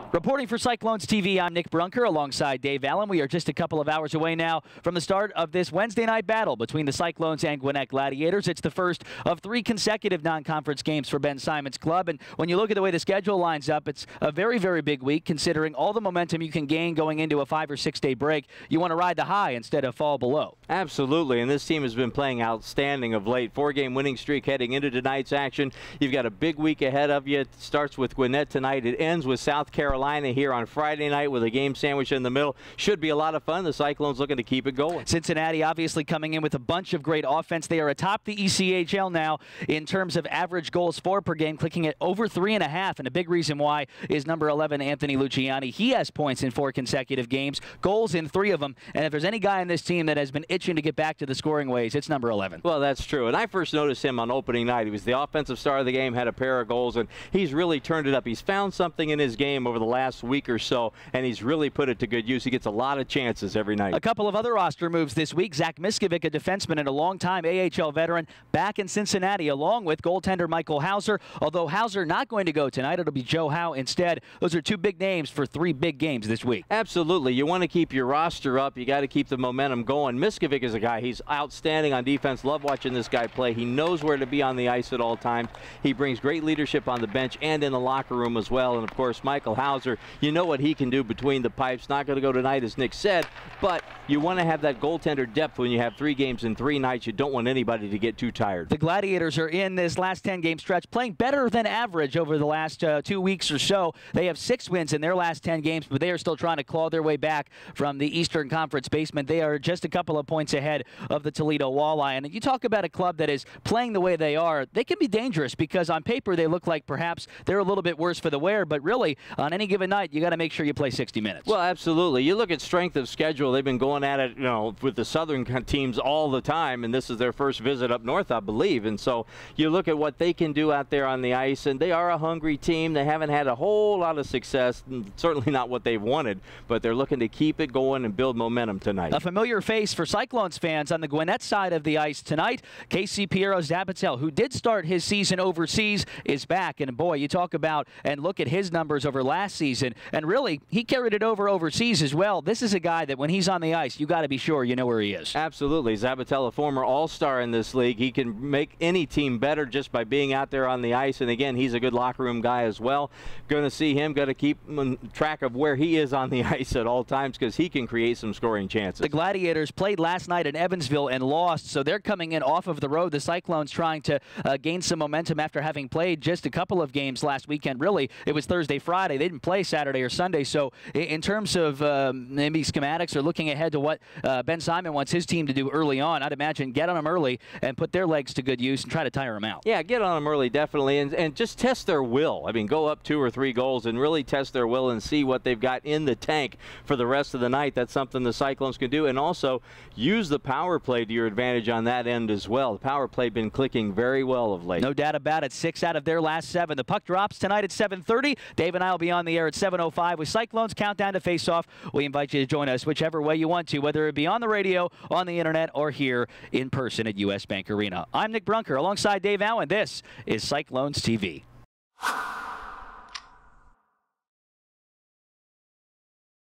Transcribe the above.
Reporting for Cyclones TV, I'm Nick Brunker alongside Dave Allen. We are just a couple of hours away now from the start of this Wednesday night battle between the Cyclones and Gwinnett Gladiators. It's the first of 3 consecutive non-conference games for Ben Simon's club. And when you look at the way the schedule lines up, it's a very, very big week considering all the momentum you can gain going into a 5 or 6 day break. You want to ride the high instead of fall below. Absolutely, and this team has been playing outstanding of late. 4-game winning streak heading into tonight's action. You've got a big week ahead of you. It starts with Gwinnett tonight. It ends with South Carolina here on Friday night with a game sandwich in the middle. Should be a lot of fun. The Cyclones looking to keep it going. Cincinnati obviously coming in with a bunch of great offense. They are atop the ECHL now in terms of average goals for per game, clicking at over 3.5. And a big reason why is number 11, Anthony Luciani. He has points in 4 consecutive games, goals in 3 of them. And if there's any guy in this team that has been itching to get back to the scoring ways, it's number 11. Well, that's true. And I first noticed him on opening night. He was the offensive star of the game, had a pair of goals, and he's really turned it up. He's found something in his game over the last week or so, and he's really put it to good use. He gets a lot of chances every night. A couple of other roster moves this week. Zach Miskovic, a defenseman and a longtime AHL veteran, back in Cincinnati, along with goaltender Michael Hauser. Although Hauser not going to go tonight, it'll be Joe Howe instead. Those are 2 big names for 3 big games this week. Absolutely. You want to keep your roster up. You got to keep the momentum going. Miskovic is a guy. He's outstanding on defense. Love watching this guy play. He knows where to be on the ice at all times. He brings great leadership on the bench and in the locker room as well. And, of course, Michael Hauser, you know what he can do between the pipes. Not going to go tonight, as Nick said, but you want to have that goaltender depth when you have 3 games in 3 nights. You don't want anybody to get too tired. The Gladiators are in this last 10-game stretch playing better than average over the last 2 weeks or so. They have 6 wins in their last 10 games, but they are still trying to claw their way back from the Eastern Conference basement. They are just a couple of points ahead of the Toledo Walleye. And you talk about a club that is playing the way they are, they can be dangerous because on paper they look like perhaps they're a little bit worse for the wear, but really on any given night you got to make sure you play 60 minutes. Well, absolutely. You look at strength of schedule. They've been going at it, with the southern teams all the time, and this is their first visit up north, I believe. And so you look at what they can do out there on the ice, and they are a hungry team. They haven't had a whole lot of success, certainly not what they've wanted, but they're looking to keep it going and build momentum tonight. A familiar face for Cyclones fans on the Gwinnett side of the ice tonight. Casey Piero Zabatel, who did start his season overseas, is back. And boy, you talk about and look at his numbers over last season, and really, he carried it over overseas as well. This is a guy that when he's on the ice, you got to be sure you know where he is. Absolutely. Zabatel, a former all-star in this league. He can make any team better just by being out there on the ice. And again, he's a good locker room guy as well. Going to see him, got to keep track of where he is on the ice at all times because he can create some scoring chances. The Gladiators played last night in Evansville and lost, so they're coming in off of the road. The Cyclones trying to gain some momentum after having played just a couple of games last weekend. Really, it was Thursday, Friday. They didn't play Saturday or Sunday. So in terms of maybe schematics or looking ahead to what Ben Simon wants his team to do early on, I'd imagine get on them early and put their legs to good use and try to tire them out. Yeah, get on them early, definitely, and just test their will. I mean, go up 2 or 3 goals and really test their will and see what they've got in the tank for the rest of the night. That's something the Cyclones can do, and also use the power play to your advantage on that end as well. The power play been clicking very well of late. No doubt about it. 6 out of their last 7. The puck drops tonight at 7:30. Dave and I will be on the air at 7:05 with Cyclones Countdown to Face-Off. We invite you to join us whichever way you want to, whether it be on the radio, on the internet, or here in person at US Bank Arena. I'm Nick Brunker alongside Dave Allen. This is Cyclones TV.